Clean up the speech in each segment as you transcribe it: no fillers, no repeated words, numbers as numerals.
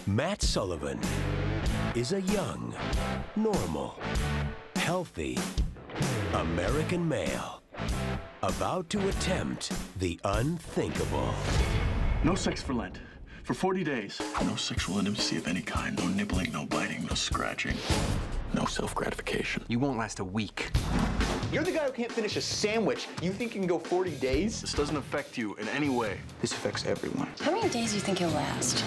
Matt Sullivan is a young, normal, healthy American male about to attempt the unthinkable. No sex for Lent. For 40 days. No sexual intimacy of any kind. No nibbling, no biting, no scratching. No self-gratification. You won't last a week. You're the guy who can't finish a sandwich. You think you can go 40 days? This doesn't affect you in any way. This affects everyone. How many days do you think he'll last?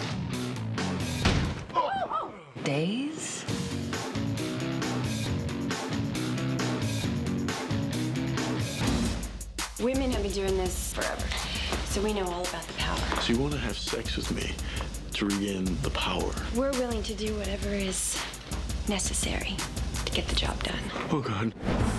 Days? Women have been doing this forever, so we know all about the power. So you want to have sex with me to regain the power? We're willing to do whatever is necessary to get the job done. Oh, God.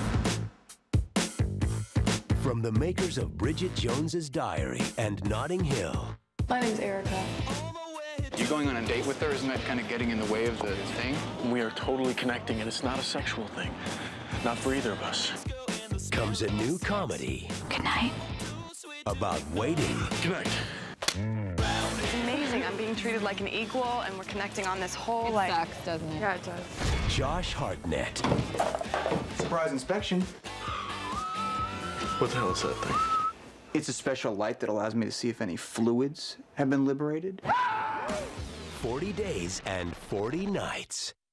From the makers of Bridget Jones's Diary and Notting Hill. My name's Erica. You going on a date with her? Isn't that kind of getting in the way of the thing? We are totally connecting, and it's not a sexual thing. Not for either of us. Comes a new comedy Good night. about waiting Good night. It's amazing. I'm being treated like an equal, and we're connecting on this whole, It sucks, doesn't it? Yeah, it does. Josh Hartnett. Surprise inspection. What the hell is that thing? It's a special light that allows me to see if any fluids have been liberated. 40 days and 40 nights.